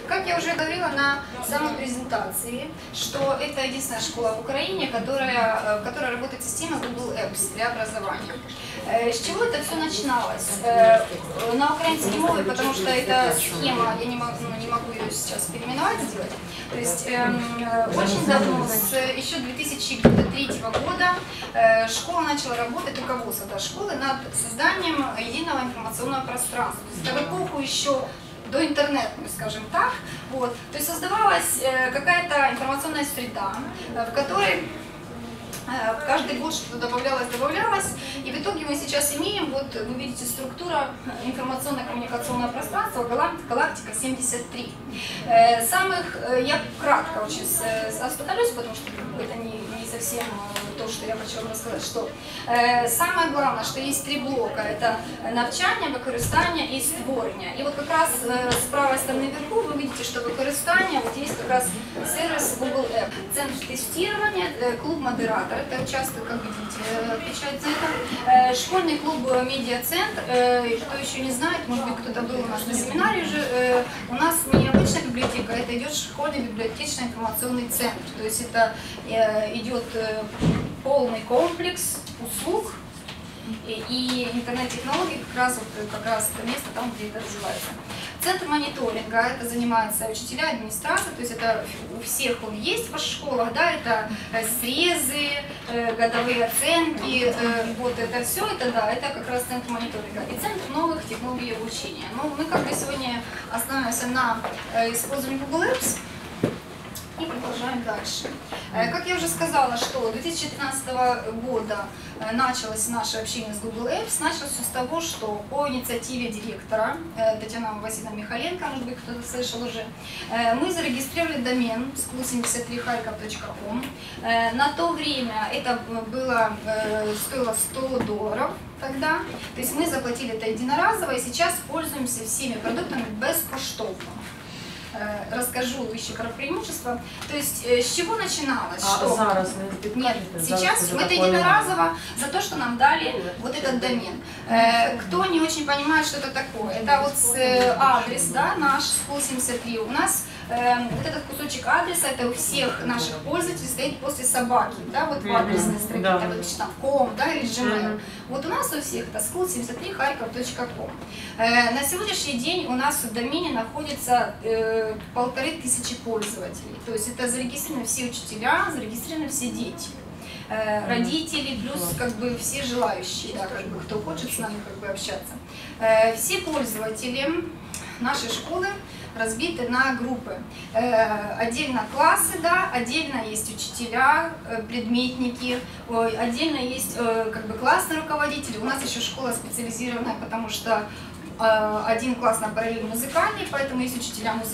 Как я уже говорила на самой презентации, что это единственная школа в Украине, в которой работает система Google Apps для образования. С чего это все начиналось? На украинской мове, потому что эта схема, я не могу ее сейчас переименовать, сделать. То есть очень давно, еще 2003 года, школа начала работать, руководство школы, над созданием единого информационного пространства. Это в эпоху еще до интернета, скажем так. Вот. То есть создавалась какая-то информационная среда, в которой каждый год что-то добавлялось, и в итоге мы сейчас имеем, вот вы видите, структура информационно-коммуникационного пространства Галактика 73. Я кратко очень остановлюсь, потому что это не совсем то, что я хочу вам рассказать, что самое главное, что есть три блока, это навчання, використання и створення. И вот как раз с правой стороны вверху вы видите, что використання, вот есть как раз сервис Google App, центр тестирования, клуб модератор, это участвует, как видите, отвечает за это, школьный клуб медиацентр, кто еще не знает, может быть кто-то был у нас на семинаре уже, у нас не обычная библиотека, это идет школьный библиотечный информационный центр, то есть это идет полный комплекс услуг и интернет-технологий, как раз это место там, где это развивается. Центр мониторинга, это занимаются учителя, администрация, то есть это у всех он есть в ваших школах, да, это срезы, годовые оценки, вот это все, это как раз центр мониторинга. И центр новых технологий обучения. Ну, мы как бы сегодня остановимся на использовании Google Apps. И продолжаем дальше. Как я уже сказала, что 2013 года началось наше общение с Google Apps. Началось все с того, что по инициативе директора Татьяны Васильевны Михайленко, может быть кто-то слышал уже, мы зарегистрировали домен school73harkov.com. На то время это стоило $100 тогда. То есть мы заплатили это единоразово и сейчас пользуемся всеми продуктами бескоштовно. Расскажу еще про преимущества. То есть с чего начиналось? Нет, сейчас это единоразово за то, что нам дали вот этот домен. Кто не очень понимает, что это такое, это вот адрес, да, наш school73. У нас вот этот кусочек адреса, это у всех наших пользователей стоит после собаки, да, вот в адресной строке, там com, да, или Gmail. Вот у нас у всех это school73harkov.com. На сегодняшний день у нас в домене находится 1500 пользователей. То есть это зарегистрированы все учителя, зарегистрированы все дети, родители, плюс как бы все желающие, да, как бы, кто хочет с нами как бы общаться. Все пользователи нашей школы разбиты на группы. Отдельно классы, да, отдельно есть учителя, предметники, отдельно есть как бы классные руководители. У нас еще школа специализированная, потому что один класс на параллель музыкальный, поэтому есть учителя музыки.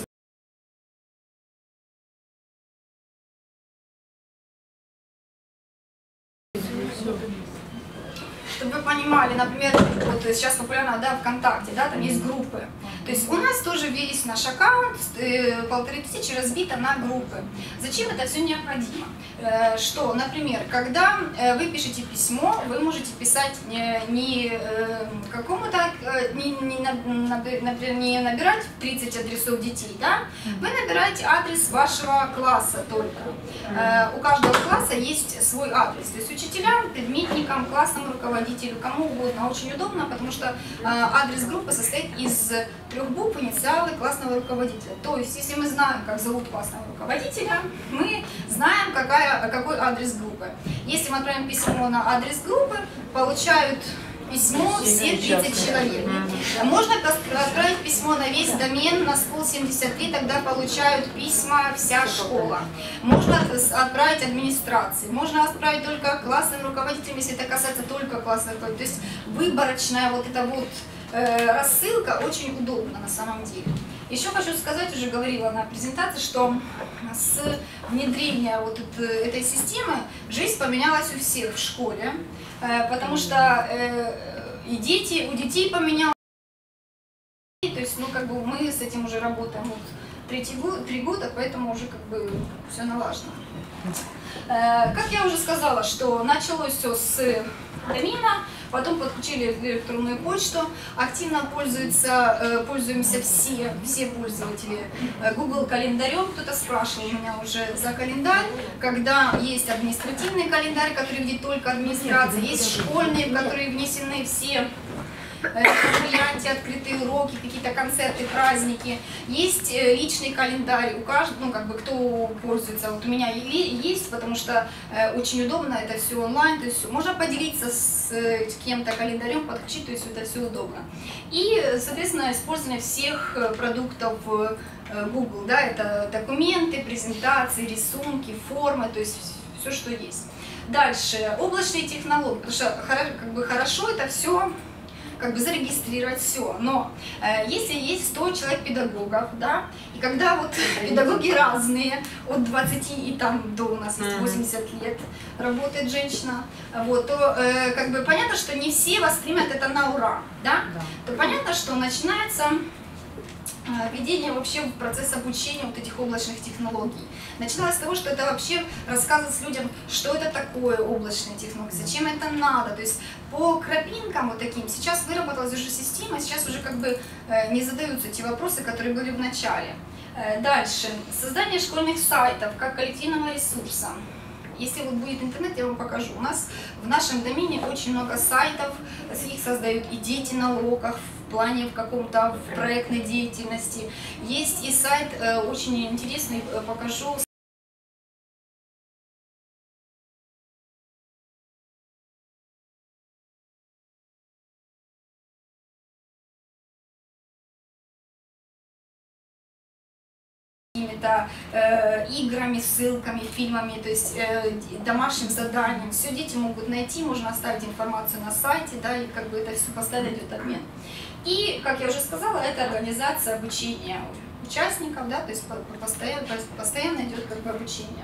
Чтобы вы понимали, например, вот сейчас популярно, да, ВКонтакте, да, там есть группы. То есть у нас тоже весь наш аккаунт, 1500 разбито на группы. Зачем это все необходимо? Что, например, когда вы пишете письмо, вы можете писать не какому-то, не набирать 30 адресов детей, да? Вы набираете адрес вашего класса только. У каждого класса есть свой адрес. То есть учителям, предметникам, классному руководителю, кому угодно. Очень удобно, потому что адрес группы состоит из 3 букв, инициалы классного руководителя. То есть, если мы знаем, как зовут классного руководителя, мы знаем, какой адрес группы. Если мы отправим письмо на адрес группы, получают письмо все 30 человек. Можно отправить письмо на весь домен, на school73, тогда получают письма вся школа. Можно отправить администрации, можно отправить только классным руководителям, если это касается только классных руководителей. То есть выборочная вот эта вот рассылка очень удобна на самом деле. Еще хочу сказать, уже говорила на презентации, что с внедрения вот этой системы жизнь поменялась у всех в школе, потому что у детей поменялось, то есть, ну, как бы мы с этим уже работаем вот 3 года, поэтому уже как бы все налажено. Как я уже сказала, что началось все с домена, потом подключили электронную почту, активно пользуемся все пользователи Google календарем. Кто-то спрашивал меня уже за календарь, когда есть административный календарь, который видит только администрация, есть школьные, в которые внесены все мероприятия, открытые уроки, какие-то концерты, праздники. Есть личный календарь у каждого, ну как бы кто пользуется, вот у меня есть, потому что очень удобно, это все онлайн, то есть можно поделиться с кем-то календарем, подключить, то есть это все удобно. И, соответственно, использование всех продуктов Google, да, это документы, презентации, рисунки, формы, то есть все, что есть. Дальше, облачные технологии, потому что как бы хорошо это все как бы зарегистрировать все, но если есть 100 человек педагогов, да, и когда вот педагоги разные, от 20 и там до у нас есть 80 лет работает женщина, вот, то как бы понятно, что не все воспримут это на ура, да, то понятно, что начинается введение вообще в процесс обучения вот этих облачных технологий. Начиналось с того, что это вообще рассказывать людям, что это такое облачные технологии, зачем это надо. То есть по крапинкам вот таким сейчас выработалась уже система, сейчас уже как бы не задаются те вопросы, которые были в начале. Дальше. Создание школьных сайтов как коллективного ресурса. Если вот будет интернет, я вам покажу. У нас в нашем домене очень много сайтов, их создают и дети на уроках, в плане в каком-то проектной деятельности. Есть и сайт очень интересный, покажу. Какими-то играми, ссылками, фильмами, то есть домашним заданием. Все дети могут найти, можно оставить информацию на сайте, да, и как бы это все постоянно идет обмен. И, как я уже сказала, это организация обучения участников, да, то есть постоянно идет как бы обучение.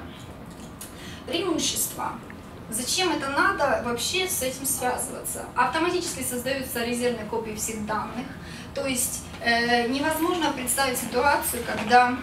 Преимущества. Зачем это надо вообще с этим связываться? Автоматически создаются резервные копии всех данных, то есть невозможно представить ситуацию, когда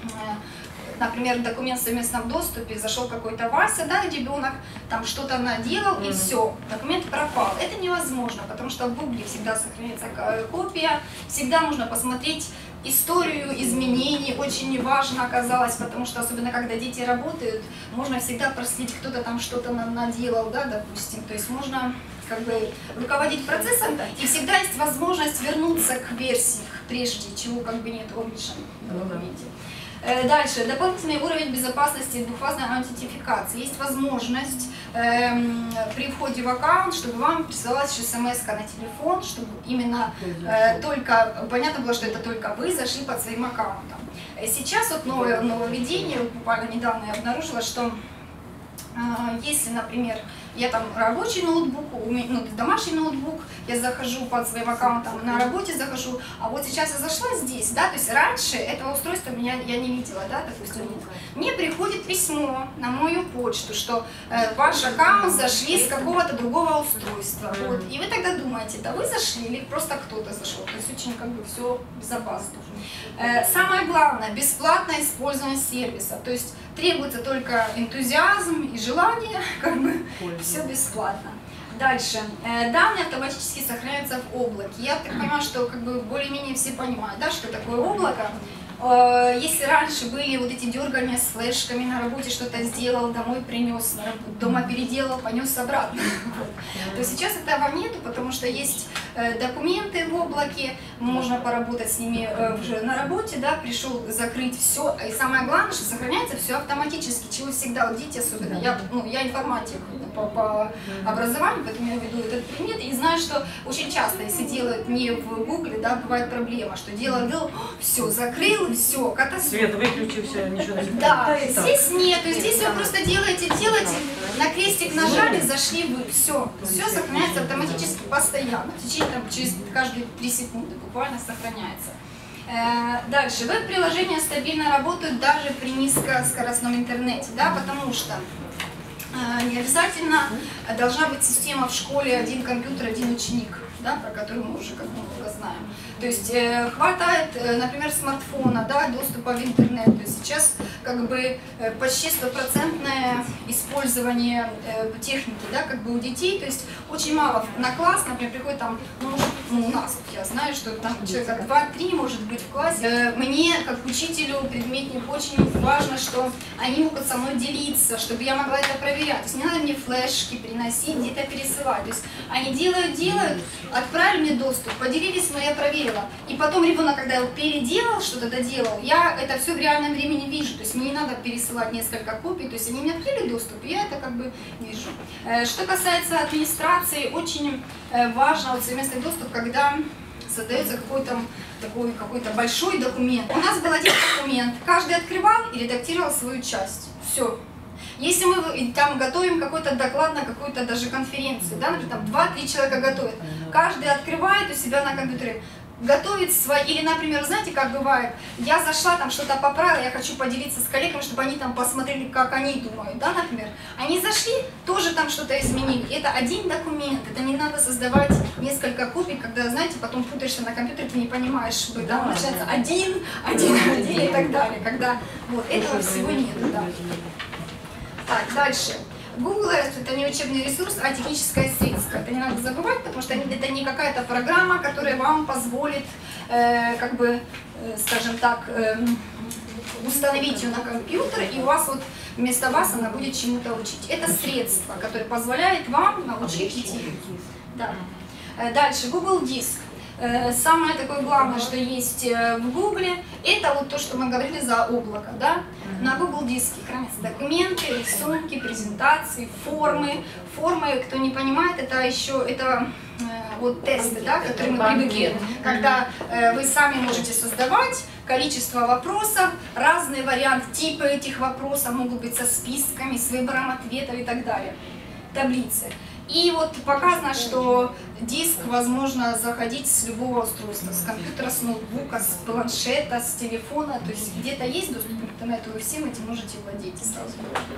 например, документ в совместном доступе, зашел какой-то Вася, да, ребенок, там что-то наделал, и все, документ пропал. Это невозможно, потому что в Google всегда сохраняется копия, всегда можно посмотреть историю изменений, очень важно оказалось, потому что особенно когда дети работают, можно всегда проследить, кто-то там что-то наделал, да, допустим, то есть можно как бы руководить процессом, и всегда есть возможность вернуться к версии, прежде чего как бы нет в облачном документе. Дальше. Дополнительный уровень безопасности двухфазной аутентификации. Есть возможность при входе в аккаунт, чтобы вам присылалась смс на телефон, чтобы именно только, понятно было, что это только вы зашли под своим аккаунтом. Сейчас вот нововведение, буквально недавно я обнаружила, что если, например, я там рабочий ноутбук, ну, домашний ноутбук, я захожу под своим аккаунтом, на работе захожу, а вот сейчас я зашла здесь, да, то есть раньше этого устройства я не видела, да, допустим, мне приходит письмо на мою почту, что ваш аккаунт зашли с какого-то другого устройства, вот, и вы тогда думаете, да вы зашли или просто кто-то зашел, то есть очень как бы все безопасно. Самое главное, бесплатное использование сервиса, то есть требуется только энтузиазм и желание, как бы все бесплатно. Дальше. Данные автоматически сохраняются в облаке. Я так понимаю, что как бы более-менее все понимают, да, что такое облако. Если раньше были вот эти дергания с флешками на работе, что-то сделал, домой принес, дома переделал, понес обратно. То сейчас этого нету, потому что есть документы в облаке, можно поработать с ними уже на работе, да, пришел закрыть все. И самое главное, что сохраняется все автоматически, чего всегда вот дети особенно. Я информатик по образованию, поэтому я веду этот предмет и знаю, что очень часто, если делают не в Гугле, да, бывает проблема, что делал, все, закрыл, все, катастрофа. Свет выключил, все, ничего не да, здесь нет, здесь вы просто делаете, на крестик нажали, зашли вы, все сохраняется автоматически постоянно, в течение там, через каждые 3 секунды буквально сохраняется. Дальше, веб-приложения стабильно работают даже при низкоскоростном интернете, да, потому что не обязательно должна быть система в школе, один компьютер, один ученик. да, про который мы уже как бы много знаем. То есть хватает, например, смартфона, да, доступа в интернет. То есть сейчас как бы почти стопроцентное использование техники, да, как бы у детей. То есть очень мало на класс, например, приходит там, ну, у нас, я знаю, что там человека 2-3 может быть в классе. Мне, как учителю, предметнику, очень важно, что они могут со мной делиться, чтобы я могла это проверять. То есть не надо мне флешки приносить, где-то пересылать. То есть они делают, отправили мне доступ, поделились, но я проверила. И потом ребенок, когда его переделал, что-то доделал, я это все в реальном времени вижу. То есть мне не надо пересылать несколько копий, то есть они мне открыли доступ, и я это как бы вижу. Что касается администрации, очень важно вот совместный доступ, когда создается какой-то большой документ. У нас был один документ, каждый открывал и редактировал свою часть. Все. Если мы там готовим какой-то доклад на какую-то даже конференцию, да, например, там 2-3 человека готовят, каждый открывает у себя на компьютере, готовит свои, или, например, знаете, как бывает, я зашла, там что-то поправила, я хочу поделиться с коллегами, чтобы они там посмотрели, как они думают, да, например. Они зашли, тоже там что-то изменили. Это один документ, это не надо создавать несколько копий, когда, знаете, потом путаешься на компьютере, ты не понимаешь, что там начинается один и так далее, когда вот этого всего нет, да. Так, дальше. Google это не учебный ресурс, а техническое средство. Это не надо забывать, потому что это не какая-то программа, которая вам позволит, как бы, скажем так, установить ее на компьютер, и у вас вот вместо вас она будет чему-то учить. Это средство, которое позволяет вам научить детей. Да. Дальше, Google Диск. Самое такое главное, что есть в Гугле, это вот то, что мы говорили за облако, да? На Google диске хранятся документы, рисунки, презентации, формы. Формы, кто не понимает, это еще вот тесты, да, которые мы привыкли, когда вы сами можете создавать количество вопросов, разные варианты, типы этих вопросов могут быть со списками, с выбором ответов и так далее, таблицы. И вот показано, что диск возможно заходить с любого устройства, с компьютера, с ноутбука, с планшета, с телефона, то есть где-то есть доступ к интернету, вы всем этим можете владеть и сразу.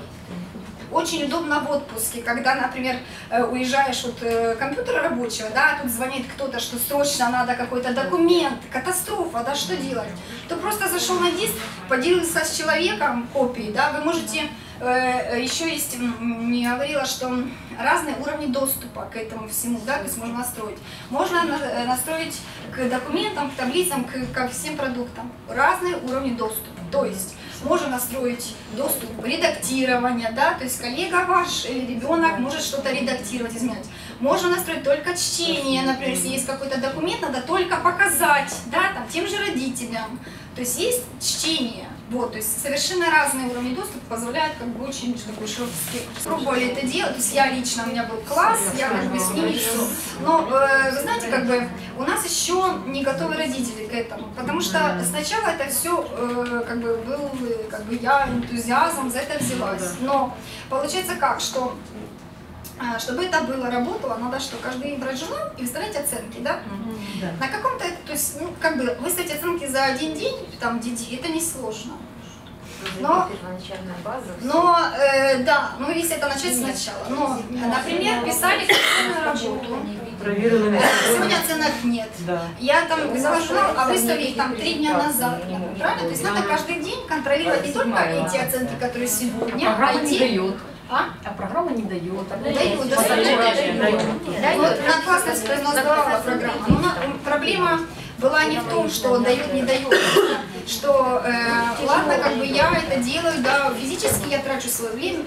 Очень удобно в отпуске, когда, например, уезжаешь от компьютера рабочего, да, тут звонит кто-то, что срочно надо какой-то документ, катастрофа, да, что делать? То просто зашел на диск, поделился с человеком копией, да, вы можете, еще есть, не говорила, что разные уровни доступа к этому всему, да, то есть можно настроить. Можно настроить к документам, к таблицам, ко всем продуктам разные уровни доступа, то есть можно настроить доступ редактирования, да, то есть коллега ваш или ребенок может что-то редактировать, изменять. Можно настроить только чтение, например, если есть какой-то документ, надо только показать, да, там, тем же родителям. То есть есть чтение, вот, то есть совершенно разные уровни доступа позволяют как бы очень такой широкий спектр. Пробовали это делать, то есть я лично, у меня был класс, я как бы с ними все. Но вы знаете, как бы у нас еще не готовы родители к этому, потому что сначала это все как бы был, как бы я энтузиазмом за это взялась. Но получается как, что чтобы это было, работало, надо что, каждый день брать журнал и выставлять оценки, да? На каком-то, то есть, ну, как бы выставить оценки за один день, там, детей, это несложно. Но да, ну если это начать сначала. Но, например, писали работу. Сегодня оценок нет. Я там взяла журнал, а выставили там 3 дня назад. Правильно? То есть надо каждый день контролировать не только эти оценки, которые сегодня, а и те. А программа не дает. Дает, на классности у нас давала программа. Но проблема была не в том, что дает, не дает, что ладно, как бы я это делаю, да, физически я трачу свое время,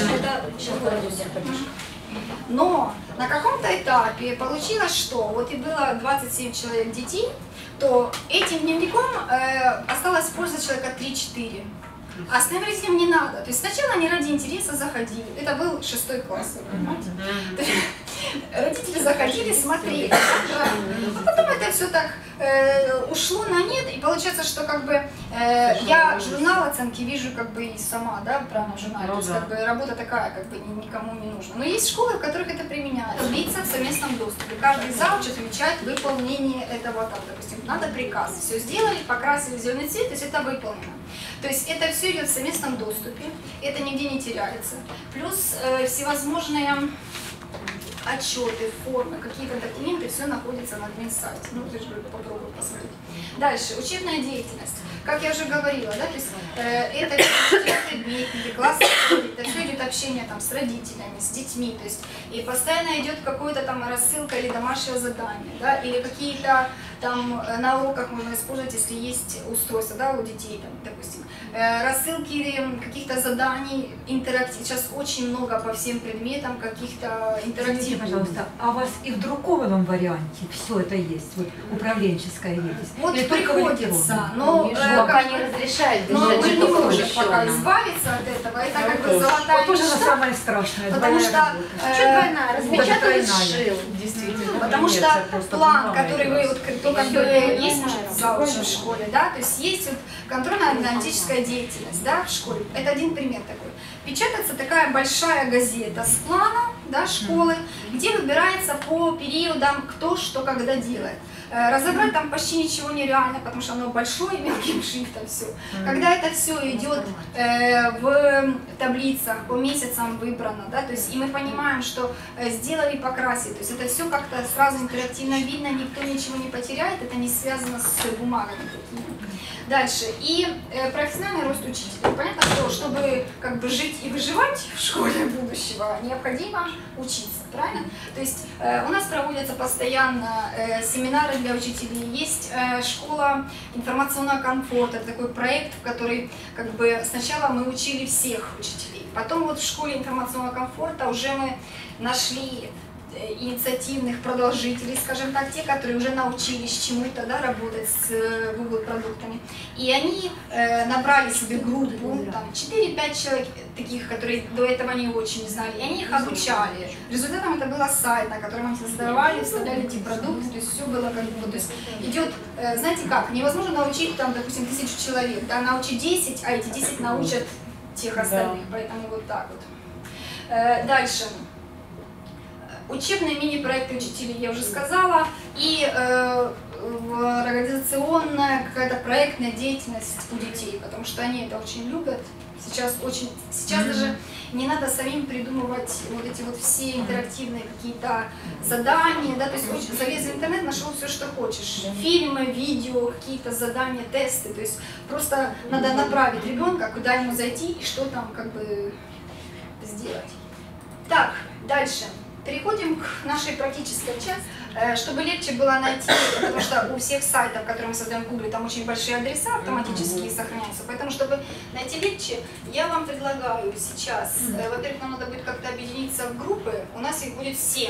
но на каком-то этапе получилось, что вот и было 27 человек детей, то этим дневником осталось пользоваться человека 3-4. А остальным родителям не надо. То есть сначала они ради интереса заходили. Это был 6 класс. Родители заходили, смотрели. А потом это все так ушло на нет. И получается, что как бы я журнал оценки вижу как бы и сама, да, правильно, в журнале. То есть как бы работа такая, как бы никому не нужна. Но есть школы, в которых это применяют. Таблица в совместном доступе. Каждый зауч отмечает выполнение этого, там, допустим, надо приказ. Все сделали, покрасили в зеленый цвет, то есть это выполнено. То есть это все идет в совместном доступе, это нигде не теряется. Плюс всевозможные отчеты, формы, какие-то документы, все находится на админсайте. Ну, ты же попробуй посмотреть. Дальше, учебная деятельность. Как я уже говорила, да, то есть это предметники, классы, это все идет общение там с родителями, с детьми, то есть и постоянно идет какое-то там рассылка или домашнее задание, да, или какие-то там на уроках можно использовать, если есть устройство, да, у детей, там, допустим, рассылки каких-то заданий, интерактив. Сейчас очень много по всем предметам каких-то интерактивных. Пожалуйста, а у вас и в друкованном варианте все это есть, вот управленческая деятельность? Вот или приходится, но пока не разрешает но мы держать не только можем пока включенном. избавиться от этого, это как бы золотая Вот тоже мечта, самое страшное, потому двойная что работа. Что двойная? Даже Распечатал и тройная. сшил. Действительно. потому что Нет, это просто план, бумага который как вы раз. вот кто как бы есть, может, заучи в школе, да, то есть есть вот контрольно-аналитическая деятельность, да, в школе. Это один пример такой. Печатается такая большая газета с планом, да, школы, где выбирается по периодам, кто что когда делает. Разобрать там почти ничего нереально, потому что оно большое, мелким шрифтом все. Когда это все идет в таблицах, по месяцам выбрано, да, то есть и мы понимаем, что сделали, покрасили, то есть это все как-то сразу интерактивно видно, никто ничего не потеряет, это не связано с бумагами. Дальше. И профессиональный рост учителя. Понятно, что чтобы как бы жить и выживать в школе будущего, необходимо учиться, правильно? То есть у нас проводятся постоянно семинары для учителей. Есть школа информационного комфорта, это такой проект, в который как бы сначала мы учили всех учителей. Потом вот в школе информационного комфорта уже мы нашли инициативных продолжителей, скажем так, те, которые уже научились чему-то, да, работать с Google продуктами. И они набрали себе группу, там 4-5 человек таких, которые до этого не очень знали, и они их обучали. Результатом это было сайт, на котором они создавали, вставляли эти продукты, то есть все было как бы, то есть идет, знаете как, невозможно научить там, допустим, 1000 человек, да, научить 10, а эти 10 научат тех остальных, поэтому вот так вот. Дальше. Учебные мини-проекты учителей, я уже сказала, и организационная какая-то проектная деятельность у детей, потому что они это очень любят. Сейчас даже не надо самим придумывать вот эти вот все интерактивные какие-то задания, да, то есть залез в интернет, нашел все, что хочешь, фильмы, видео, какие-то задания, тесты, то есть просто надо направить ребенка, куда ему зайти и что там как бы сделать. Так, дальше. Переходим к нашей практической части, чтобы легче было найти, потому что у всех сайтов, которые мы создаем в Google, там очень большие адреса автоматически сохраняются, поэтому чтобы найти легче, я вам предлагаю сейчас, во-первых, нам надо будет как-то объединиться в группы, у нас их будет 7.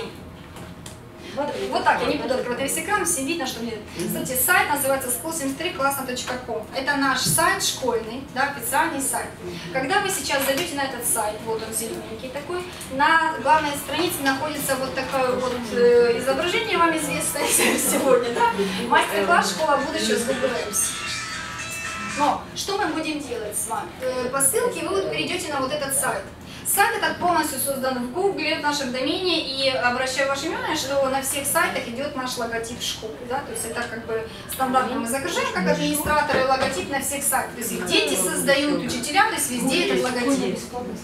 Вот так, я не буду открывать весь экран, всем видно, что мне... Кстати, сайт называется school73classno.com. Это наш сайт школьный, да, официальный сайт. Когда вы сейчас зайдете на этот сайт, вот он зелененький такой, на главной странице находится вот такое вот изображение, вам известное сегодня, да? Мастер-класс «Школа будущего» с Google Apps. Но что мы будем делать с вами? По ссылке вы вот перейдете на вот этот сайт. Сайт этот полностью создан в Google, в нашем домене, и обращаю ваше внимание, что на всех сайтах идет наш логотип школы, да, то есть это как бы стандартно мы закажем, как администраторы, логотип на всех сайтах, то есть дети создают учителям, то есть везде этот логотип.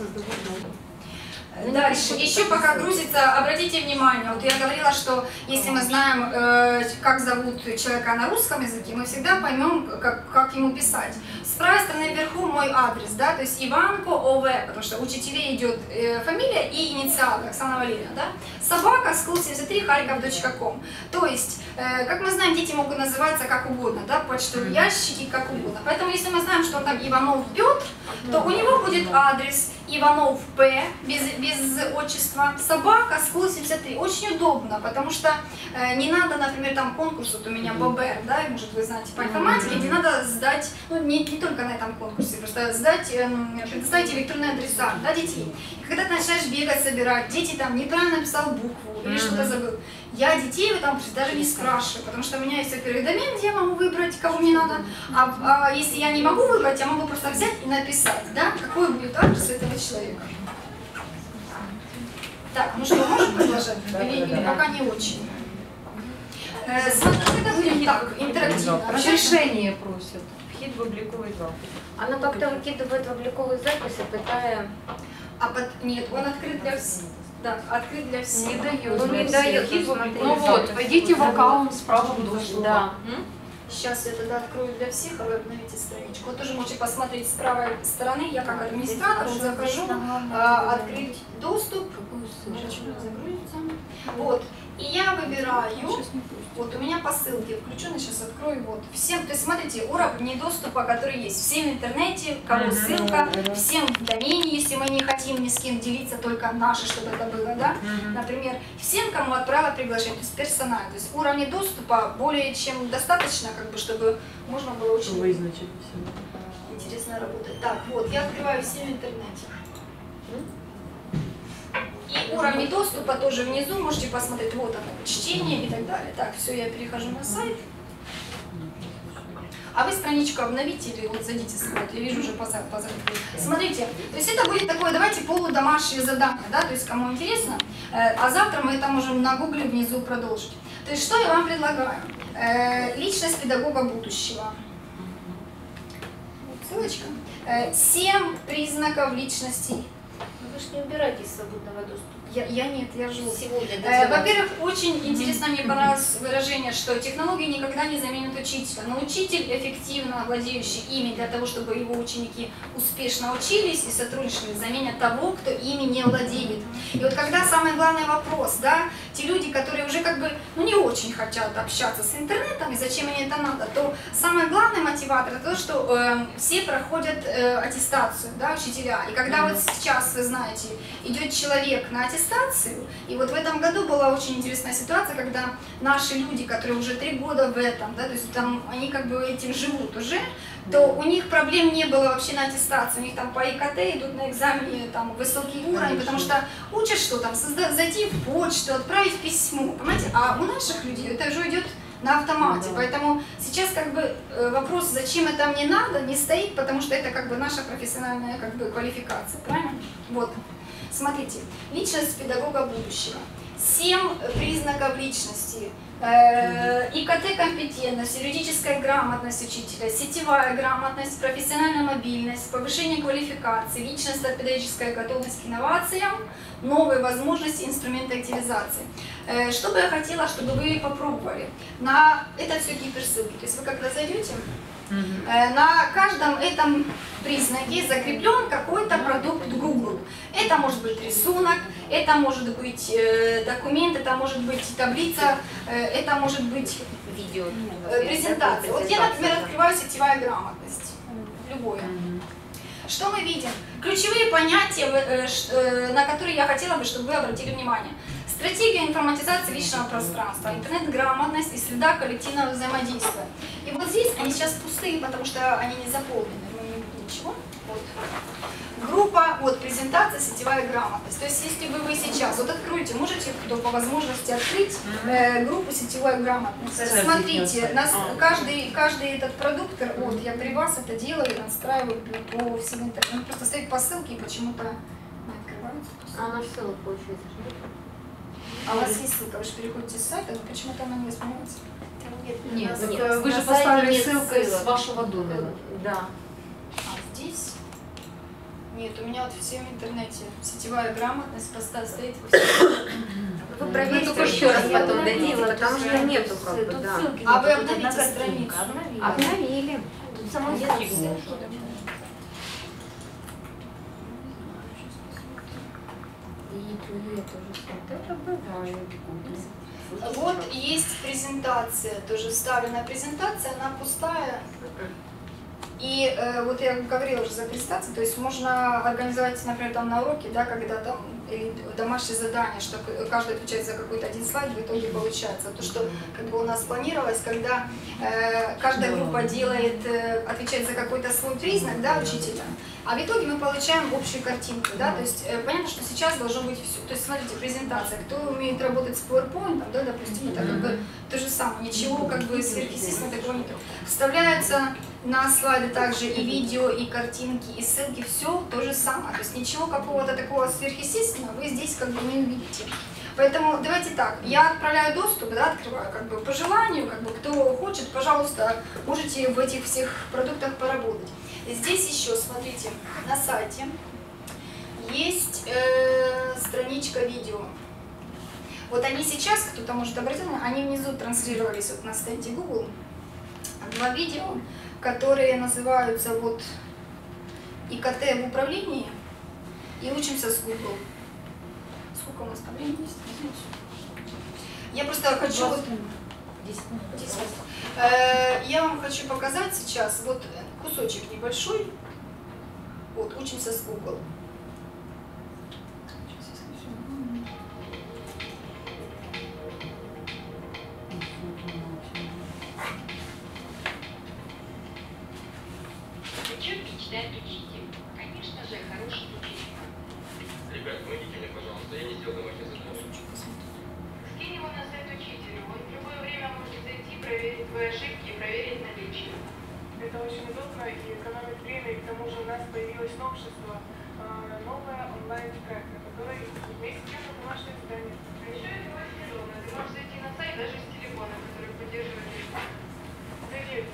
Дальше, еще пока грузится, обратите внимание, вот я говорила, что если мы знаем, как зовут человека на русском языке, мы всегда поймем, как ему писать. С правой стороны вверху мой адрес, да, то есть Иванко ОВ, потому что у учителей идет фамилия и инициалы, Оксана Валерьевна, да, собака school73harkov.com. То есть, как мы знаем, дети могут называться как угодно, да, почтовые ящики, как угодно. Поэтому, если мы знаем, что он там Иванов Петр, то у него будет адрес Иванов П, без отчества, собака, school73. Очень удобно, потому что не надо, например, там конкурс, вот у меня ББР, да, может вы знаете по информатике, где надо сдать, ну не только на этом конкурсе, просто сдать, предоставить электронные адреса, да, детей. И когда ты начинаешь бегать, собирать, дети там неправильно написал букву или что-то забыл. Я детей в этом даже не спрашиваю, потому что у меня есть, во-первых, домен, где я могу выбрать, кого мне надо, а если я не могу выбрать, я могу просто взять и написать, да, какой будет адрес этого человека. Так, ну что, можем продолжать? Или пока не очень? Смотрите, это будет так, интерактивно. Разрешение просят. Вхід в обліковий запис. Оно как-то выкидывает в обликовые записи, питая... Нет, он открыт для всех. Да, открыт для всех. Не дает. Он не дает, ну, смотри. Ну вот, войдите в аккаунт с правом доступа. Да. Сейчас я тогда открою для всех, а вы обновите страничку. Вот тоже можете посмотреть с правой стороны. Я как администратор вот захожу, открыть доступ. Загрузится. Вот. И я выбираю, вот у меня по ссылке включено, сейчас открою, вот, всем, то есть смотрите, уровни доступа, которые есть, всем в интернете, кому ссылка, всем в домене, если мы не хотим ни с кем делиться, только наши, чтобы это было, да, например, всем, кому отправила приглашение, то есть персонально, то есть уровни доступа более чем достаточно, как бы, чтобы можно было очень интересно работать. Так, вот, я открываю всем в интернете. И уровни доступа тоже внизу, можете посмотреть, вот оно, чтение и так далее. Так, все, я перехожу на сайт. А вы страничку обновите или вот зайдите с сайта, я вижу уже позади. Смотрите, то есть это будет такое, давайте полудомашнее задание, да, то есть кому интересно, а завтра мы это можем на гугле внизу продолжить. То есть что я вам предлагаю? Личность педагога будущего. Вот ссылочка. 7 признаков личности. Вы же не убираете из свободного доступа. Я нет, я живу. Сегодня. Во-первых, очень интересно мне понравилось выражение, что технологии никогда не заменят учителя, но учитель, эффективно владеющий ими для того, чтобы его ученики успешно учились и сотрудничали, заменят того, кто ими не владеет. И вот когда самый главный вопрос, да, те люди, которые уже как бы, ну, не очень хотят общаться с интернетом, и зачем им это надо, то самый главный мотиватор это то, что все проходят аттестацию, да, учителя. И когда вот сейчас, вы знаете, идет человек на аттестацию, и вот в этом году была очень интересная ситуация, когда наши люди, которые уже 3 года в этом, да, то есть там они как бы этим живут уже, то у них проблем не было вообще на аттестации, у них там по ИКТ идут на экзамене там высокий уровень, потому что учат что там, зайти в почту, отправить письмо, понимаете, а у наших людей это уже идет на автомате, поэтому сейчас как бы вопрос, зачем это мне надо, не стоит, потому что это как бы наша профессиональная как бы квалификация, правильно? Вот. Смотрите, личность педагога будущего. 7 признаков личности. ИКТ-компетентность, юридическая грамотность учителя, сетевая грамотность, профессиональная мобильность, повышение квалификации, личностная педагогическая готовность к инновациям, новые возможности, инструменты активизации. Что бы я хотела, чтобы вы попробовали? Это все гиперссылки. То есть вы когда зайдете, на каждом этом признаке закреплен какой-то продукт Google. Это может быть рисунок, это может быть документ, это может быть таблица, это может быть Видео. презентация. Вот я, например, открываю сетевая грамотность. Любое. Что мы видим? Ключевые понятия, на которые я хотела бы, чтобы вы обратили внимание. Стратегия информатизации личного пространства, интернет-грамотность и среда коллективного взаимодействия. И вот здесь они сейчас пустые, потому что они не заполнены. Ничего. Вот. Группа, вот презентация, сетевая грамотность. То есть если вы сейчас, вот откройте, можете по возможности открыть группу сетевой грамотности. Смотрите, каждый этот продуктор, вот я при вас это делаю, настраиваю по всем интернетам. Просто стоит по ссылке и почему-то не открывается. А она ссылка получается. А у вас есть ссылка, вы же переходите с сайта, но почему-то она не воспринимается. Нет, Нет, вы же на сайте поставили нет ссылку ссылок. с вашего домена. Да. А здесь? Нет, у меня вот все в интернете. Сетевая грамотность стоит во всем. Вы проверьте еще раз потом дадите, потому что нету как бы, да. А вы обновите страницу? Обновили. Тут самой ссылки. Это бывает. Вот есть презентация, тоже вставлена презентация, она пустая. И вот я говорила уже за презентацию, то есть можно организовать, например, там на уроке, да, когда там или домашнее задание, что каждый отвечает за какой-то один слайд, в итоге получается то, что как бы у нас планировалось, когда каждая группа делает, отвечает за какой-то свой признак, да, учителя, а в итоге мы получаем общую картинку, да, то есть понятно, что сейчас должно быть все, то есть смотрите, презентация, кто умеет работать с PowerPoint, да, допустим, это как бы то же самое, ничего как бы сверхъестественного такого нет. Вставляются на слайды также и видео, и картинки, и ссылки, все то же самое, то есть ничего какого-то такого сверхъестественного вы здесь как бы не увидите. Поэтому давайте так, я отправляю доступ, да, открываю как бы по желанию, как бы кто хочет, пожалуйста, можете в этих всех продуктах поработать. И здесь еще, смотрите, на сайте есть страничка видео. Вот они сейчас, кто-то может обратить, они внизу транслировались вот на стенде Google. 2 видео, которые называются вот ИКТ в управлении и учимся с Google. Сколько у нас там времени есть? Я просто хочу... Вот, 10 минут. Я вам хочу показать сейчас вот кусочек небольшой. Вот, учимся с Google. Мечтает учитель. Конечно же, хороший учитель. Ребят, помогите мне, пожалуйста, я не сделал домашнее задание. Скинь его на сайт учителю. Он в любое время может зайти, проверить твои ошибки и проверить наличие. Это очень удобно и экономит время, и к тому же у нас появилось новшество, новая онлайн-тетрадка, которая вместе с домашнее задание. А еще это очень удобно. Ты можешь зайти на сайт даже с телефона, который поддерживает телефон. Заверьте.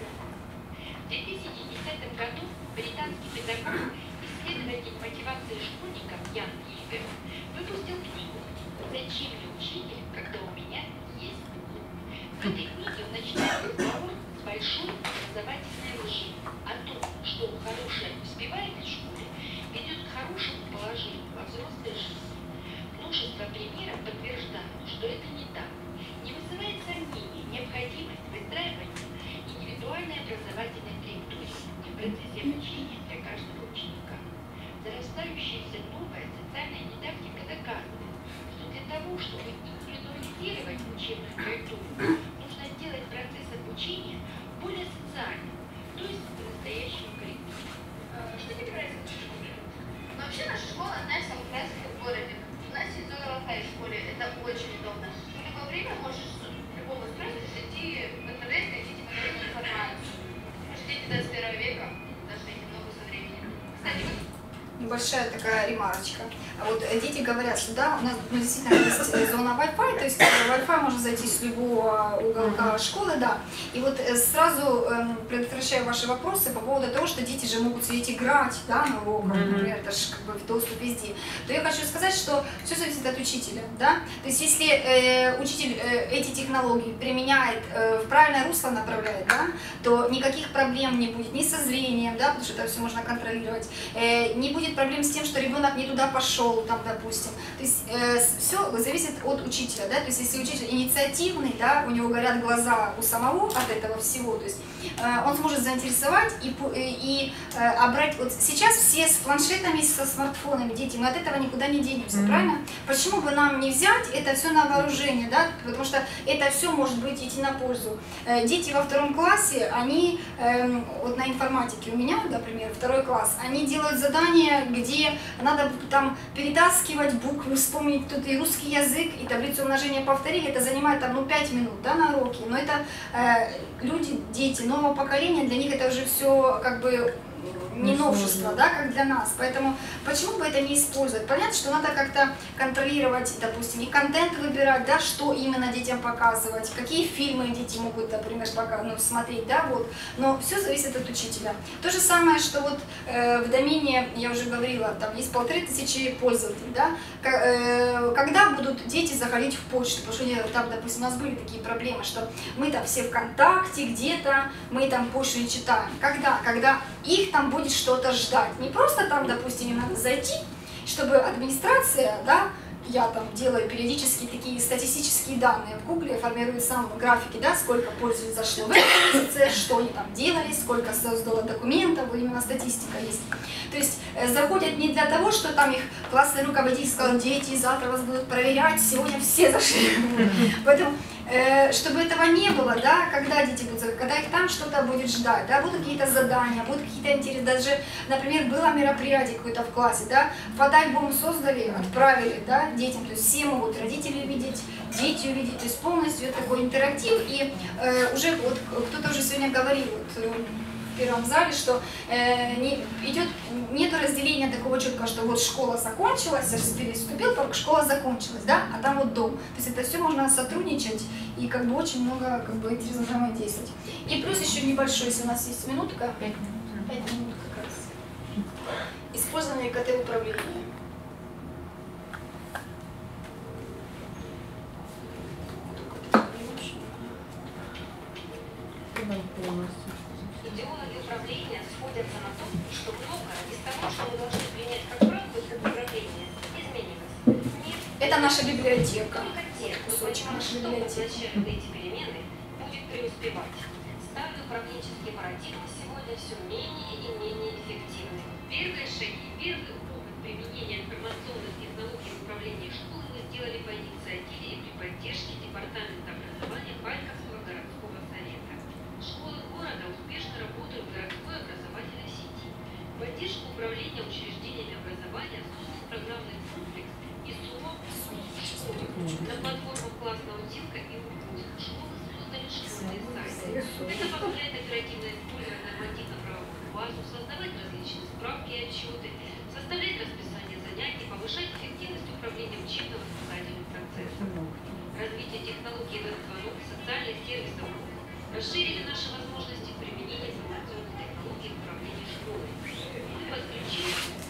В 2010 году британский педагог, исследователь мотивации школьников Ян Игер, выпустил книгу «Зачем мне учитель, когда у меня есть Google?». В этой книге он начинает разговор с большой образовательной лжи о том, что хорошее успевает в школе ведет к хорошему положению во взрослой жизни. Множество примеров подтверждают, что это не так. Не вызывает сомнений необходимость выстраивания индивидуальной образовательной траектории в процессе обучения для каждого ученика. Зарастающаяся новая социальная дидактика доказывает, что для того, чтобы индивидуализировать учебную траекторию, нужно сделать процесс обучения более социальным, то есть по-настоящему коллективным. Что тебе нравится в школе? Ну, вообще наша школа одна из самых красивых в городе. У нас есть зона Wi-Fi в школе, это очень удобно. В любое время можешь с любого устройства зайти в интернет, найти типа информацию. Может, дети 21 века должны идти в ногу со временем. Кстати, Небольшая такая ремарочка. А вот дети говорят, что да, у нас действительно есть зона Wi-Fi, то есть Wi-Fi можно зайти с любого уголка школы, да. И вот сразу предотвращаю ваши вопросы по поводу того, что дети же могут сидеть играть, да, на уроках, например, это же как бы доступ везде. То я хочу сказать, что все зависит от учителя, да. То есть если учитель эти технологии применяет, в правильное русло направляет, да, то никаких проблем не будет ни со зрением, да, потому что это все можно контролировать, не будет проблем с тем, что ребенок не туда пошел, там, допустим. То есть все зависит от учителя, да, то есть если учитель инициативный, да, у него горят глаза у самого от этого всего, то есть он сможет заинтересовать и обрать. Вот сейчас все с планшетами, со смартфонами, дети, мы от этого никуда не денемся, правильно? Почему бы нам не взять это все на вооружение, да, потому что это все может быть идти на пользу. Дети во 2 классе, они, вот на информатике у меня, например, 2 класс, они делают задания, где надо там перетаскивать буквы, вспомнить тут и русский язык, и таблицу умножения повторили, это занимает там, ну, 5 минут, да, на уроке, но это люди, дети нового поколения, для них это уже все как бы не новшество, да, как для нас. Поэтому почему бы это не использовать? Понятно, что надо как-то контролировать, допустим, и контент выбирать, да, что именно детям показывать, какие фильмы дети могут, например, смотреть, да, вот. Но все зависит от учителя. То же самое, что вот в домене, я уже говорила, там есть 1500 пользователей, да, когда будут дети заходить в почту, потому что там, допустим, у нас были такие проблемы, что мы там все ВКонтакте где-то, мы там почту не читаем. Когда их там будет что-то ждать. Не просто там, допустим, им надо зайти, чтобы администрация, да, я там делаю периодически такие статистические данные в Гугле, формирую сам графики, да, сколько пользователей зашло в этом месяце, что они там делали, сколько создало документов, именно статистика есть. То есть заходят не для того, что там их классный руководитель сказал, дети, завтра вас будут проверять, сегодня все зашли. Поэтому чтобы этого не было, да, когда дети будут, когда их там что-то будет ждать, да, будут какие-то задания, будут какие-то интересы, даже, например, было мероприятие какое-то в классе, да, фотоальбом создали, отправили, да, детям, то есть все могут, родители видеть, дети увидеть, то есть полностью это такой интерактив, и уже вот кто-то уже сегодня говорил, вот, в первом зале, что нет разделения такого четкого, что вот школа закончилась, переступил, только школа закончилась, да, а там вот дом. То есть это все можно сотрудничать и как бы очень много как бы интересно взаимодействовать. И плюс еще небольшой, если у нас есть минутка, 5 минут как раз. Использование ИКТ управления. Идеологи управления сходятся на том, что многое из того, что мы должны принять как правду для управления, изменилось. Нет, Это наша библиотека. только те, кто Кусочек понимает, нашей что библиотеки. воплощают эти перемены, будет преуспевать. Старые управленческие парадигмы сегодня все менее и менее эффективны. Первые шаги, первый опыт применения информационных технологий в управлении школой мы сделали по инициативе и при поддержке Департамента образования Харьковского городского совета. Школы города успешно работают в городской образовательной сети. В поддержку управления учреждениями образования создан программный комплекс из уроков школы. На платформах классного утилка и УКУС школы создали школьные сайты. Это позволяет оперативно использовать нормативно-правовую базу, создавать различные справки и отчеты, составлять расписание занятий, повышать эффективность управления учебно-воспитательным процессом. Развитие технологий веб-звонок, социальных сервисов расширили наши возможности применения информационных технологий в управлении школой. Мы подключили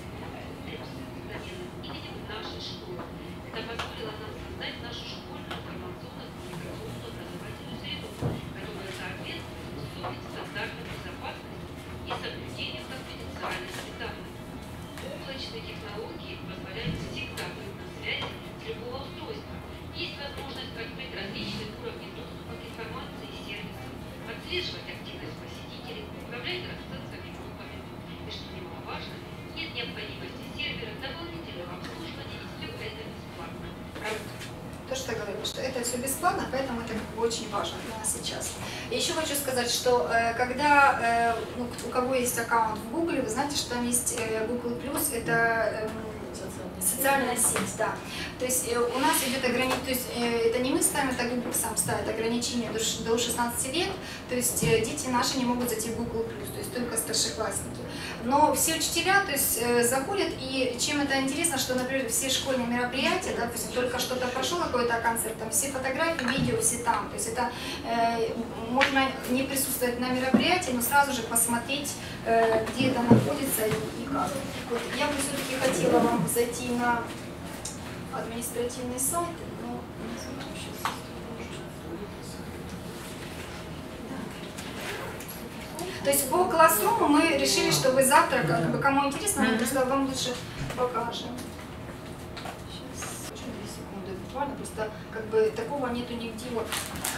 именем нашей школы. Это позволило нам создать нашу школьную информационно-коммуникационную образовательную среду, которая соответствует высоким стандартам безопасности и соблюдению конфиденциальности данных. Облачные технологии позволяют всегда быть на связи с любого устройства. Есть возможность открыть различные уровни доступа к информации и сервисам, отслеживать активность посетителей, управлять расценками и группами. И что немаловажно, нет необходимости сервера, дополнительного обслуживания, и все это бесплатно. То, что я говорила, что это все бесплатно, поэтому это как бы очень важно для нас сейчас. И еще хочу сказать, что когда у кого есть аккаунт в Google, вы знаете, что там есть Google+, это социальная сеть, да. То есть у нас идет ограничение, то есть это не мы ставим, это Google сам ставит ограничение до 16 лет, то есть дети наши не могут зайти в Google+, то есть только старшеклассники. Но все учителя, то есть заходят, и чем это интересно, что, например, все школьные мероприятия, да, допустим, только что-то прошел какой-то концерт, там все фотографии, видео, все там, то есть это можно не присутствовать на мероприятии, но сразу же посмотреть, где это находится и как. Вот я бы все-таки хотела вам зайти на административный сайт, но не знаю, сейчас. То есть по классруму мы решили, что вы завтра, как бы, кому интересно, мы просто вам лучше покажем. Сейчас, 2 секунды буквально, просто как бы такого нету нигде. Вот.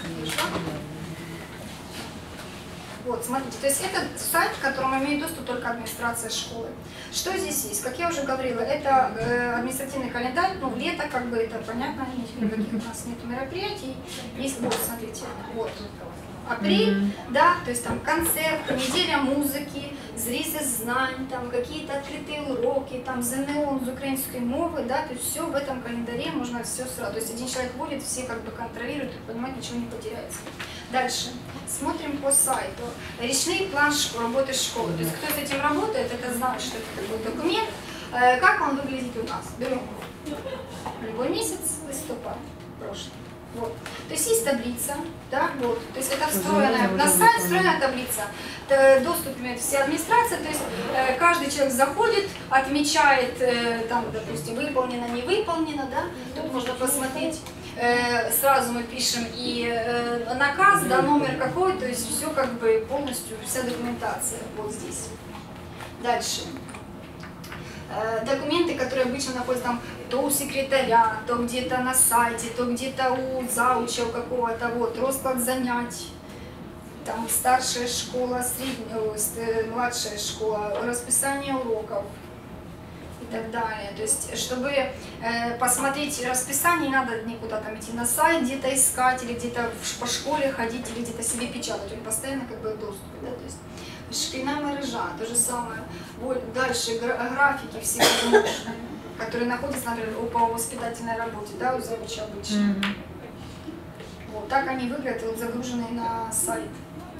Вот, смотрите, то есть это сайт, к которому имеет доступ только администрация школы. Что здесь есть? Как я уже говорила, это административный календарь, ну, лето, как бы это понятно, никаких у нас нет мероприятий. Есть, вот, смотрите, вот. Апрель, да, то есть там концерт, неделя музыки, зрізы знань, там какие-то открытые уроки, там ЗНО з украинской мовы, да, то есть все в этом календаре можно все сразу. То есть один человек вводит, все как бы контролируют и понимают, ничего не потеряется. Дальше. Смотрим по сайту. Речный план работы школы. То есть кто с этим работает, это знает, что это такой документ. Как он выглядит у нас? Берем любой месяц, листопад, прошлый. Вот. То есть есть таблица, да, вот. То есть это встроенная на сайт, встроенная таблица. Доступ имеет вся администрация, то есть каждый человек заходит, отмечает, там, допустим, выполнено, не выполнено, да. Тут можно посмотреть. Сразу мы пишем и наказ, да, номер какой, то есть все как бы полностью, вся документация вот здесь. Дальше. Документы, которые обычно находятся там то у секретаря, то где-то на сайте, то где-то у зауча у какого-то, вот, расклад занятий, там старшая школа, младшая школа, расписание уроков и так далее. То есть, чтобы посмотреть расписание, не надо никуда там идти на сайт, где-то искать, или где-то по школе ходить, или где-то себе печатать, он постоянно как бы в доступе, да, то есть. Шкільна мережа, то же самое. Вот дальше графики все возможные, которые находятся, например, по воспитательной работе, да, у завуча обычно. Вот так они выглядят, вот, загруженные на сайт.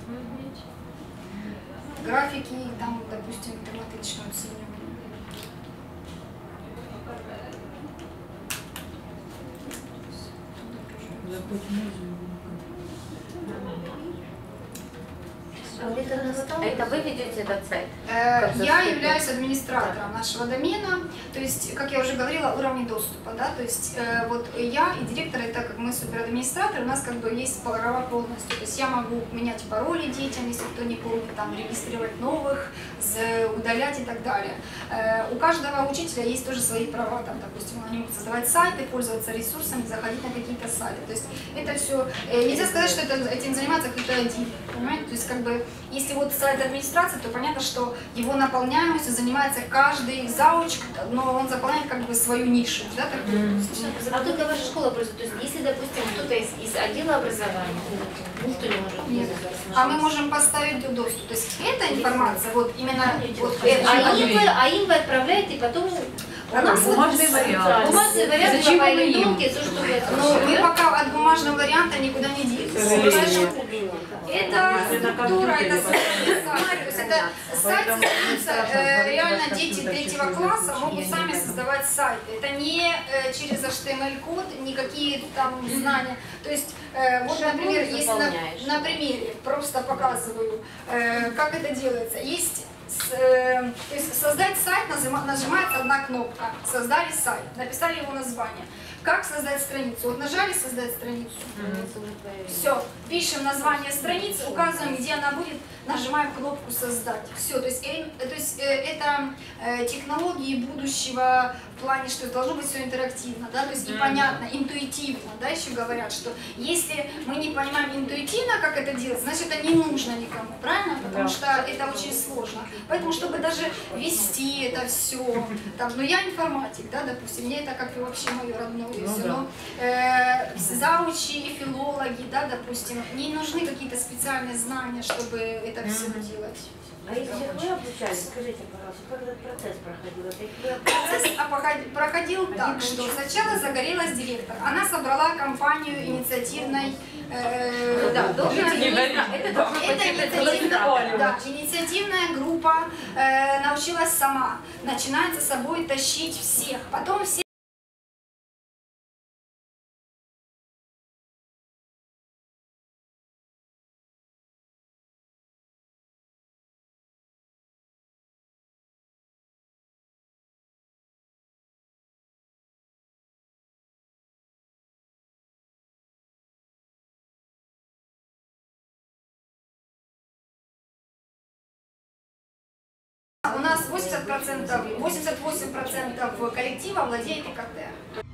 Графики, там, допустим, тематичную оценивание. Это вы ведете этот сайт? Я являюсь администратором нашего домена, то есть, как я уже говорила, уровни доступа, да, то есть вот я и директор, это как мы суперадминистраторы, у нас как бы есть права полностью, то есть я могу менять пароли детям, если кто не помнит, там, регистрировать новых, удалять и так далее. У каждого учителя есть тоже свои права, там, допустим, они могут создавать сайты, пользоваться ресурсами, заходить на какие-то сайты, то есть это все, нельзя сказать, что этим занимается кто-то один, понимаете, то есть как бы, если вот сайт администрации, то понятно, что его наполняемостью занимается каждый зауч, но он заполняет как бы свою нишу, да, такую. А только ваша школа просто, то есть если, допустим, кто-то из отдела образования, никто не может Нет. А мы можем поставить доступ, то есть эта информация, вот именно вот а им вы отправляете потом у нас Бумажный вариант. бумажный вариант Зачем по вы им? электронке, то, что вы но мы пока от бумажного варианта никуда не делись. Это структура, это сайт, то есть это сайт создается, реально дети 3 класса могут сами создавать сайты. Это не через HTML-код, никакие там знания. То есть, вот, например, если на примере просто показываю, как это делается. Есть то есть создать сайт, нажимается одна кнопка, создали сайт, написали его название. Как создать страницу? Вот нажали создать страницу. Все, пишем название страницы, указываем, где она будет, нажимаем кнопку создать. Все, то есть это технологии будущего в плане, что должно быть все интерактивно, да, то есть и понятно, интуитивно, да, еще говорят, что если мы не понимаем интуитивно, как это делать, значит это не нужно никому, правильно? Потому что это очень сложно. Поэтому, чтобы даже вести это все, там, ну я информатик, да, допустим, мне это как и вообще мое родное все, но заучи и филологи, да, допустим, не нужны какие-то специальные знания, чтобы это все делать. А если вы обучались, скажите, пожалуйста, как этот процесс проходил? Процесс проходил так, что сначала загорелась директор. Она собрала компанию инициативной... инициативная группа научилась сама. Начинает за собой тащить всех. Потом все... У нас 88% коллектива владеет ИКТ.